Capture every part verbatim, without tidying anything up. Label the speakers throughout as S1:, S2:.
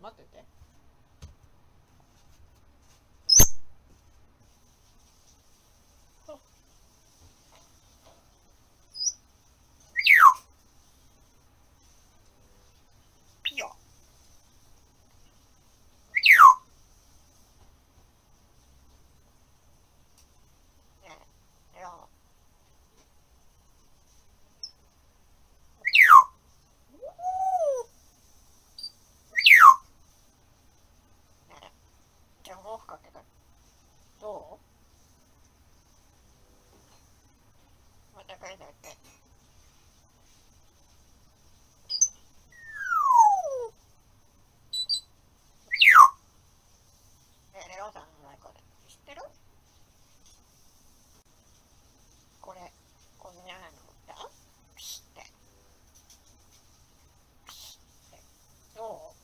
S1: 待ってて。ピヨ。ねえ、レオ。ねえ、じゃあ毛布かけた。どう？また書いてあって。え、レオさんの名前これ。知ってる？これ、こんなのだ。ピシって。ピシって。どう？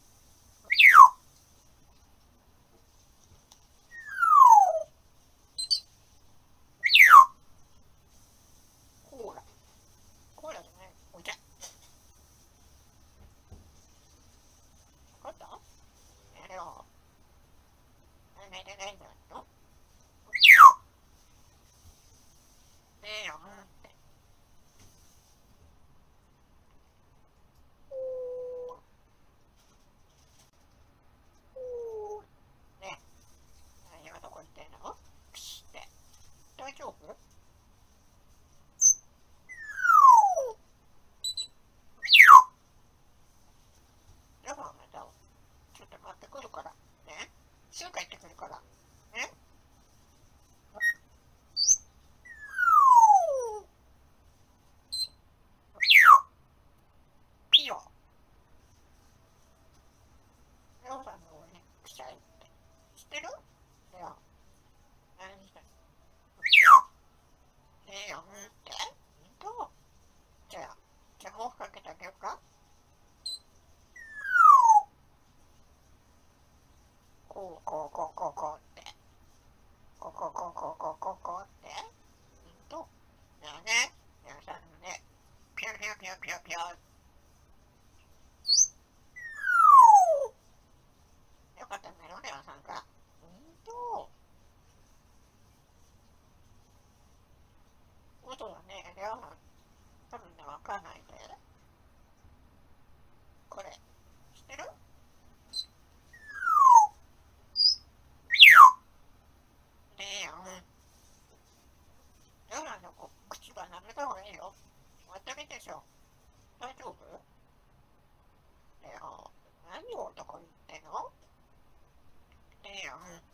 S1: コーラ。コーラじゃない。お茶。わかった？ねえ、レオ。寝てないんだよ。ねえよ。ねえ、今どこ行ってんの？ピシって。大丈夫？レオさんまた、ちょっと待ってくるから。ね。すぐ帰ってくるから。ね。ピヨ。レオさんのね、臭いって。知ってる？レオ。何してんの？ねえよ、うんって。ほんと？じゃあ、じゃあ毛布かけてあげようか？こう、こう、こう、こう、こうって。こう、こう、こう、こう、こう、こう、こうって。ほんと？じゃあね、皆さんね、ぴょぴょぴょぴょぴょ。よかったね、レオさんが。ほんと？音はね、レオさん、多分ね、わかんないで。これ、知ってる？ねえよ、うん。レオさんの口は舐めた方がいいよ。また見てしょ。大丈夫？レオ、何を男に言ってんの？ねえよ、うん。